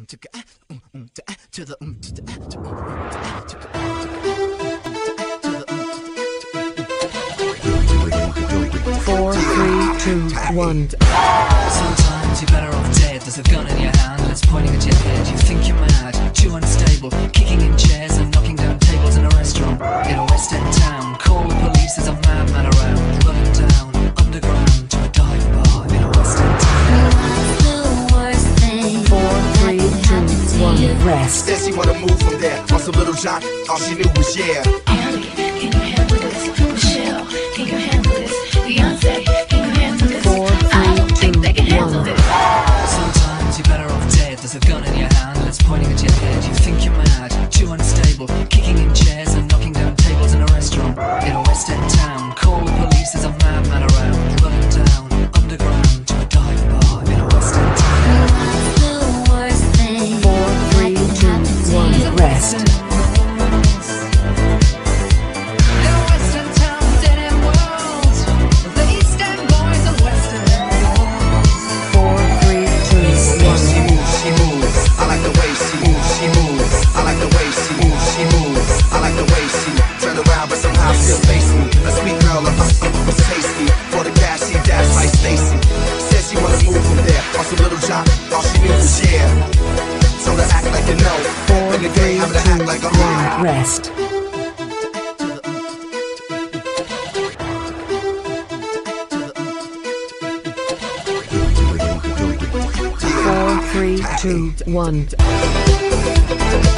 to the 4, 3, 2, 1. Sometimes you're better off dead. There's a gun in your hand and it's pointing at your head. You think you're mad, too unstable, kicking in chairs and knocking down tables in a restaurant in a West End town. Call the police, there's a madman around, running down underground to a dive bar in a West End town. 4, 3, 2, 1. Rest. Said she wanna move from there on some little Jacques. All she knew was yeah. Can you handle this? Michelle, can you handle this? Beyonce, can you handle this? 4, 3, I don't think they can handle this. Sometimes you're better off dead. There's a gun in your hand and it's pointing at your head. You think you're mad, too unstable, kicking in chairs and knocking down tables in a restaurant in a West End town. Call the police, there's a madman around, running down underground to a dive bar in a West End town. 4, 3, 2, 1. Rest. All she knew was yeah. So to act like you know, 4, in the day, 3, having to act like 2, I'm 1. Rest. 4, 3, 2, 1.